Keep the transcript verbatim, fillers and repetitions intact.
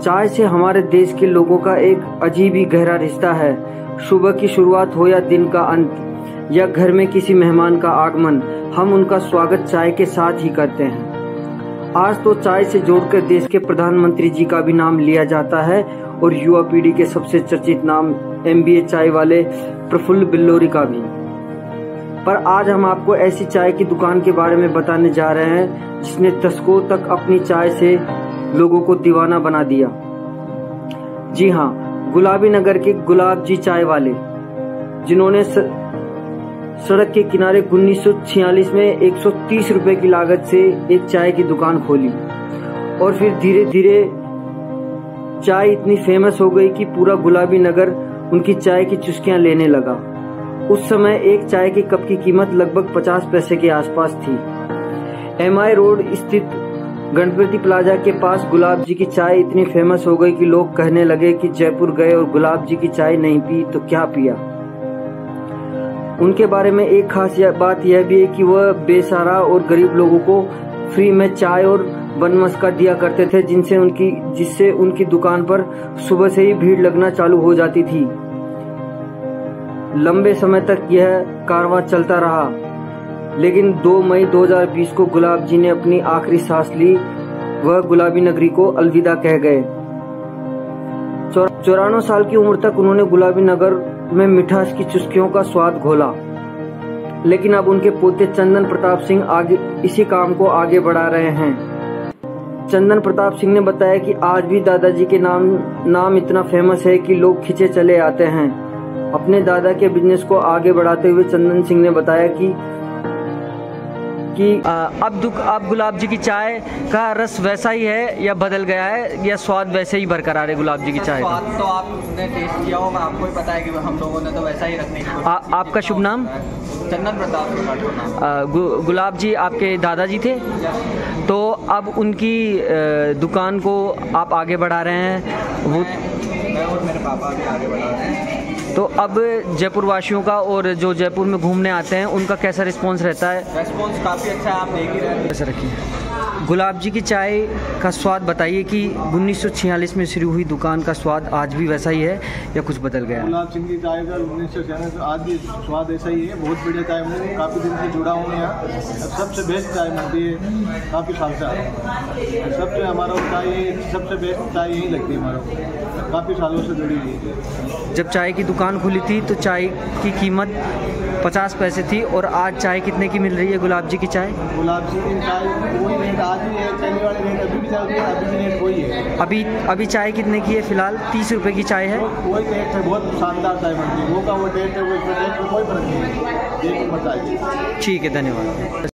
चाय से हमारे देश के लोगों का एक अजीब ही गहरा रिश्ता है। सुबह की शुरुआत हो या दिन का अंत या घर में किसी मेहमान का आगमन, हम उनका स्वागत चाय के साथ ही करते हैं। आज तो चाय से जोड़कर देश के प्रधानमंत्री जी का भी नाम लिया जाता है और युवा पीढ़ी के सबसे चर्चित नाम एम बी ए चाय वाले प्रफुल्ल बिल्लौरी का भी। पर आज हम आपको ऐसी चाय की दुकान के बारे में बताने जा रहे हैं जिसने दशकों तक अपनी चाय से लोगों को दीवाना बना दिया। जी हाँ, गुलाबी नगर के गुलाब जी चाय वाले, जिन्होंने स... सड़क के किनारे उन्नीस सौ छियालीस में एक सौ तीस रुपए की लागत से एक चाय की दुकान खोली और फिर धीरे धीरे चाय इतनी फेमस हो गई कि पूरा गुलाबी नगर उनकी चाय की चुस्कियां लेने लगा। उस समय एक चाय के कप की कीमत लगभग पचास पैसे के आसपास थी। एम आई रोड स्थित गणपति प्लाजा के पास गुलाब जी की चाय इतनी फेमस हो गई कि लोग कहने लगे कि जयपुर गए और गुलाब जी की चाय नहीं पी तो क्या पिया। उनके बारे में एक खास बात यह भी है कि वह बेसहारा और गरीब लोगों को फ्री में चाय और बन मस्का दिया करते थे, जिनसे उनकी जिससे उनकी दुकान पर सुबह से ही भीड़ लगना चालू हो जाती थी। लंबे समय तक यह कारवां चलता रहा, लेकिन दो मई दो हज़ार बीस को गुलाब जी ने अपनी आखिरी सांस ली। वह गुलाबी नगरी को अलविदा कह गए। चौरानवे साल की उम्र तक उन्होंने गुलाबी नगर में मिठास की चुस्कियों का स्वाद घोला, लेकिन अब उनके पोते चंदन प्रताप सिंह आगे इसी काम को आगे बढ़ा रहे हैं। चंदन प्रताप सिंह ने बताया कि आज भी दादाजी के नाम नाम इतना फेमस है कि लोग खिंचे चले आते हैं। अपने दादा के बिजनेस को आगे बढ़ाते हुए चंदन सिंह ने बताया कि कि आ, अब दुख अब गुलाब जी की चाय का रस वैसा ही है या बदल गया है या स्वाद वैसे ही बरकरार है गुलाब जी की चाय का? स्वाद तो आपने टेस्ट किया होगा, आपको ही पता है कि हम लोगों ने तो वैसा ही रखने की कोशिश की। आपका शुभ नाम? चंदन प्रताप सिंह। गु, गुलाब जी आपके दादाजी थे, तो अब उनकी दुकान को आप आगे बढ़ा रहे हैं। वो मैं और मेरे पापा भी आगे बढ़ा रहे हैं। तो अब जयपुर वासियों का और जो जयपुर में घूमने आते हैं उनका कैसा रिस्पांस रहता है? रिस्पांस काफ़ी अच्छा है, आप देख ही रहे हैं। ऐसा रखिए। गुलाब जी की चाय का स्वाद बताइए कि उन्नीस सौ छियालीस में शुरू हुई दुकान का स्वाद आज भी वैसा ही है या कुछ बदल गया? गुलाब सिंह की चाय का उन्नीस सौ छियालीस आज भी स्वाद ऐसा ही है। बहुत बढ़िया चाय मिलती है, काफ़ी दिन से जुड़ा हूँ यहाँ। सबसे बेस्ट चाय मिलती है, काफ़ी साल से आ रहा है। सबसे हमारा चाय सबसे बेस्ट चाय यही लगती है हमारा, काफ़ी सालों से जुड़ी हुई है। जब चाय की दुकान खुली थी तो चाय की कीमत पचास पैसे थी और आज चाय कितने की मिल रही है गुलाब जी की चाय? गुलाब जी की चाय वही रेट आज भी है, चलने वाले रेट अभी भी चलती है, अभी भी रेट वही है। अभी अभी चाय कितने की है फिलहाल? तीस रुपए की चाय है। वही रेट है, बहुत शानदार चाय बनती है। वो का वो रेट है, वो रेट में कोई फर्क नहीं है। एक नंबर चाय। ठीक है, धन्यवाद।